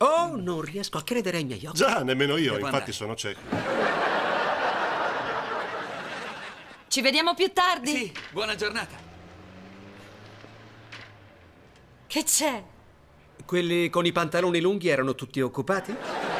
Oh, non riesco a credere ai miei occhi. Già, nemmeno io, Devo infatti andare. sono cieco. Ci vediamo più tardi. Sì, buona giornata. Che c'è? Quelli con i pantaloni lunghi erano tutti occupati?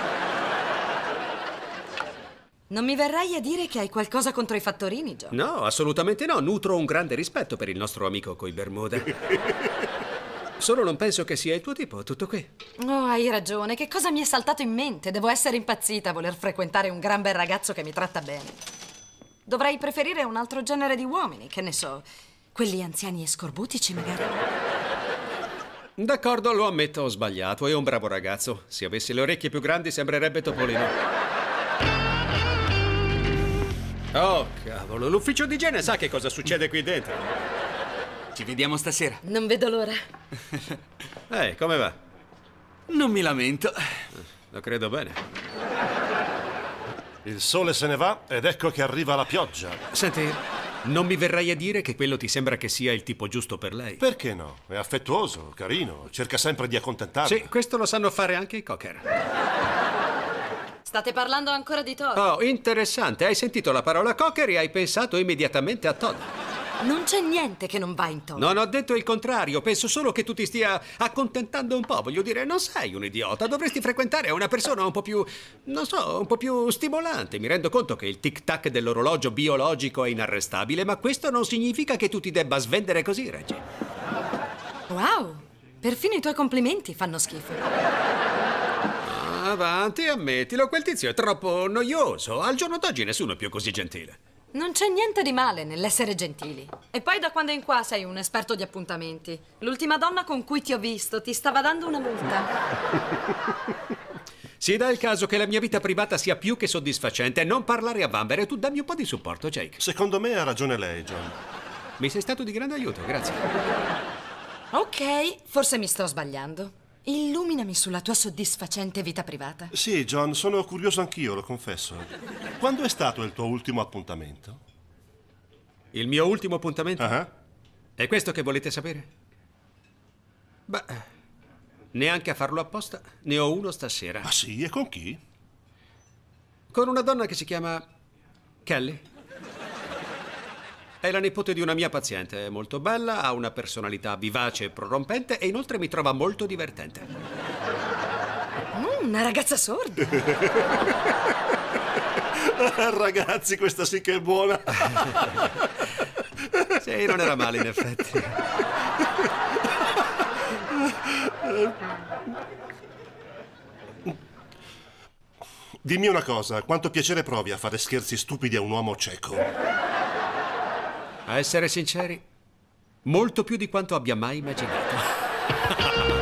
Non mi verrai a dire che hai qualcosa contro i fattorini, John? No, assolutamente no. Nutro un grande rispetto per il nostro amico coi Bermuda. Solo non penso che sia il tuo tipo, tutto qui. Oh, hai ragione. Che cosa mi è saltato in mente? Devo essere impazzita a voler frequentare un gran bel ragazzo che mi tratta bene. Dovrei preferire un altro genere di uomini, che ne so. Quelli anziani e scorbutici, magari. D'accordo, lo ammetto, ho sbagliato. È un bravo ragazzo. Se avesse le orecchie più grandi sembrerebbe Topolino. Oh, cavolo, l'ufficio di igiene sa che cosa succede qui dentro. Ci vediamo stasera. Non vedo l'ora. Come va? Non mi lamento. Lo credo bene. Il sole se ne va ed ecco che arriva la pioggia. Senti, non mi verrai a dire che quello ti sembra che sia il tipo giusto per lei? Perché no? È affettuoso, carino, cerca sempre di accontentarla. Sì, questo lo sanno fare anche i cocker. State parlando ancora di Todd? Oh, interessante. Hai sentito la parola cocker e hai pensato immediatamente a Todd. Non c'è niente che non va in Todd. Non ho detto il contrario. Penso solo che tu ti stia accontentando un po'. Voglio dire, non sei un idiota. Dovresti frequentare una persona un po' più, non so, un po' più stimolante. Mi rendo conto che il tic-tac dell'orologio biologico è inarrestabile, ma questo non significa che tu ti debba svendere così, Reggie. Wow, perfino i tuoi complimenti fanno schifo. Avanti, ammettilo, quel tizio è troppo noioso. Al giorno d'oggi nessuno è più così gentile. Non c'è niente di male nell'essere gentili. E poi da quando in qua sei un esperto di appuntamenti. L'ultima donna con cui ti ho visto ti stava dando una multa. Si dà il caso che la mia vita privata sia più che soddisfacente. Non parlare a vanvera, tu dammi un po' di supporto, Jake. Secondo me ha ragione lei, John. Mi sei stato di grande aiuto, grazie. Ok, forse mi sto sbagliando. Illuminami sulla tua soddisfacente vita privata. Sì, John, sono curioso anch'io, lo confesso. Quando è stato il tuo ultimo appuntamento? Il mio ultimo appuntamento? Ah, È questo che volete sapere? Beh, neanche a farlo apposta, ne ho uno stasera. ah sì? E con chi? Con una donna che si chiama Kelly. È la nipote di una mia paziente, è molto bella, ha una personalità vivace e prorompente e inoltre mi trova molto divertente. Una ragazza sorda. Ragazzi, questa sì che è buona. Sì, non era male in effetti. Dimmi una cosa, quanto piacere provi a fare scherzi stupidi a un uomo cieco? A essere sinceri, molto più di quanto abbia mai immaginato.